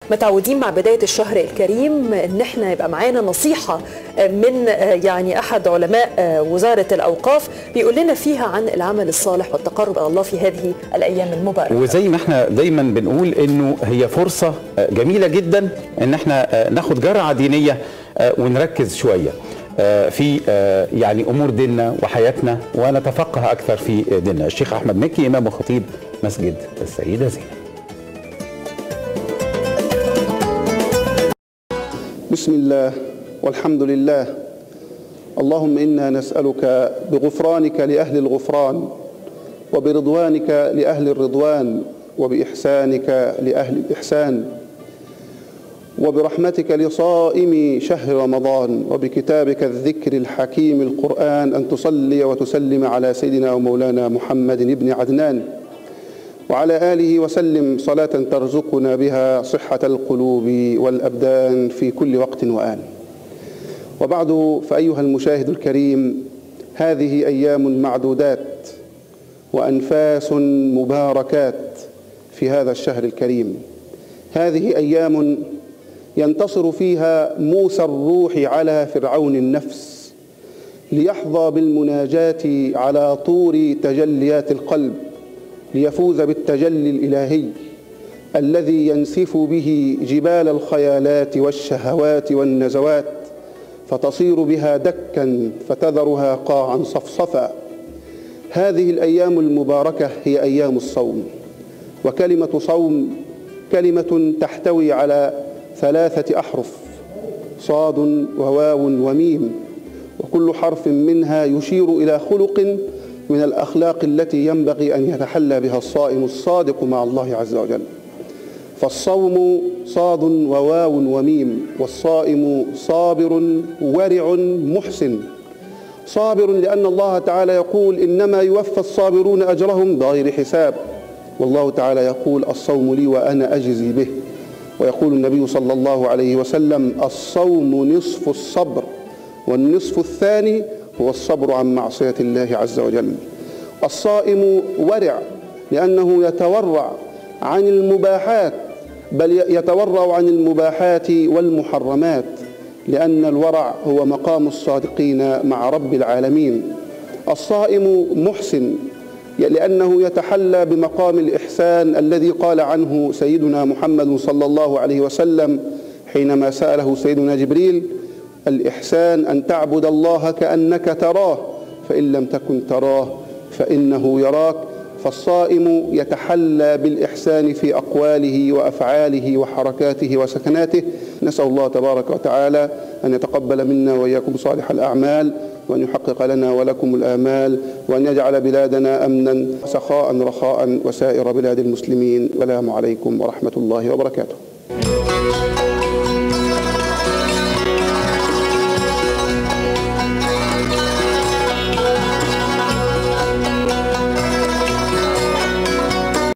متعودين مع بداية الشهر الكريم ان احنا يبقى معانا نصيحة من يعني احد علماء وزارة الاوقاف بيقول لنا فيها عن العمل الصالح والتقرب الى الله في هذه الايام المباركة. وزي ما احنا دايما بنقول انه هي فرصة جميلة جدا ان احنا ناخد جرعة دينية ونركز شوية في يعني امور ديننا وحياتنا ونتفقه اكثر في ديننا. الشيخ احمد مكي امام وخطيب مسجد السيدة زينب. بسم الله والحمد لله. اللهم إنا نسألك بغفرانك لأهل الغفران، وبرضوانك لأهل الرضوان، وبإحسانك لأهل الإحسان، وبرحمتك لصائم شهر رمضان، وبكتابك الذكر الحكيم القرآن أن تصلي وتسلم على سيدنا ومولانا محمد بن عدنان وعلى آله وسلم صلاة ترزقنا بها صحة القلوب والأبدان في كل وقت وآن. وبعد، فأيها المشاهد الكريم، هذه أيام معدودات وأنفاس مباركات في هذا الشهر الكريم. هذه أيام ينتصر فيها موسى الروح على فرعون النفس ليحظى بالمناجاة على طور تجليات القلب، ليفوز بالتجلي الإلهي الذي ينسف به جبال الخيالات والشهوات والنزوات، فتصير بها دكا فتذرها قاعا صفصفا. هذه الأيام المباركة هي أيام الصوم، وكلمة صوم كلمة تحتوي على 3 أحرف: صاد وواو وميم، وكل حرف منها يشير إلى خلق من الأخلاق التي ينبغي أن يتحلى بها الصائم الصادق مع الله عز وجل. فالصوم صاد وواو وميم، والصائم صابر ورع محسن. صابر لأن الله تعالى يقول: إنما يوفى الصابرون أجرهم بغير حساب. والله تعالى يقول: الصوم لي وأنا أجزي به. ويقول النبي صلى الله عليه وسلم: الصوم نصف الصبر، والنصف الثاني هو الصبر عن معصية الله عز وجل. الصائم ورع لأنه يتورع عن المباحات، بل يتورع عن المباحات والمحرمات، لأن الورع هو مقام الصادقين مع رب العالمين. الصائم محسن لأنه يتحلى بمقام الإحسان الذي قال عنه سيدنا محمد صلى الله عليه وسلم حينما سأله سيدنا جبريل: الإحسان أن تعبد الله كأنك تراه، فإن لم تكن تراه فإنه يراك. فالصائم يتحلى بالإحسان في أقواله وأفعاله وحركاته وسكناته. نسأل الله تبارك وتعالى أن يتقبل منا وإياكم صالح الأعمال، وأن يحقق لنا ولكم الآمال، وأن يجعل بلادنا أمنا سخاء رخاء وسائر بلاد المسلمين. والسلام عليكم ورحمة الله وبركاته.